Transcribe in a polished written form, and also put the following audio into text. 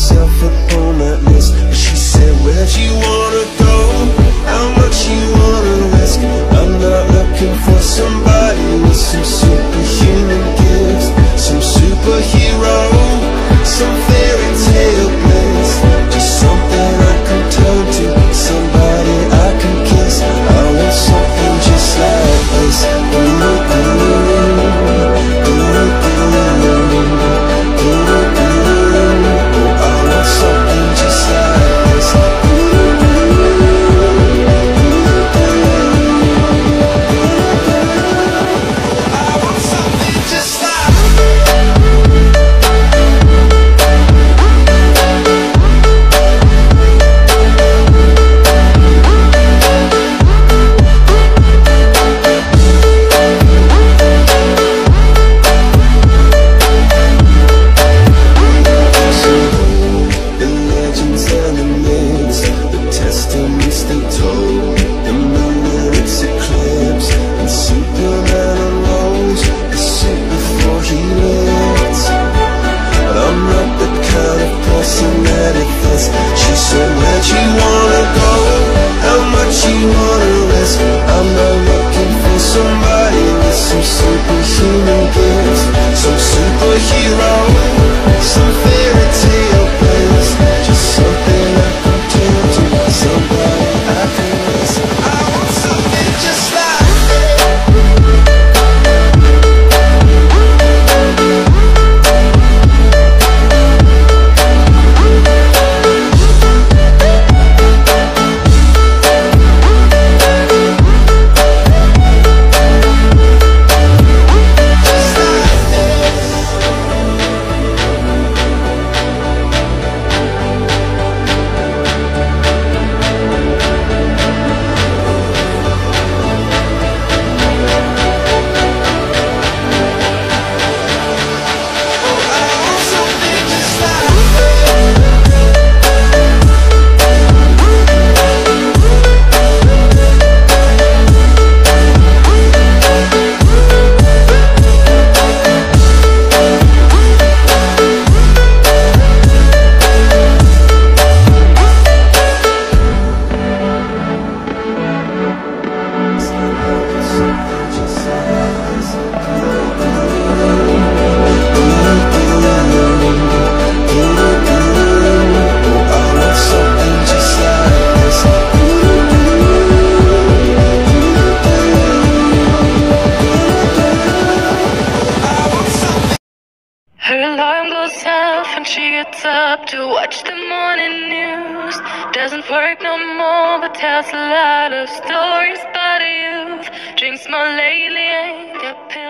myself up on that list. But she said, where'd you wanna go? How much you wanna risk? I'm not looking for somebody with some superhuman gifts, some superhero, some fairy tale bliss. Just something I can turn to, somebody I can kiss. I want something just like this. Her alarm goes off and she gets up to watch the morning news. Doesn't work no more but tells a lot of stories about her youth. Drinks more lately, ain't got pills.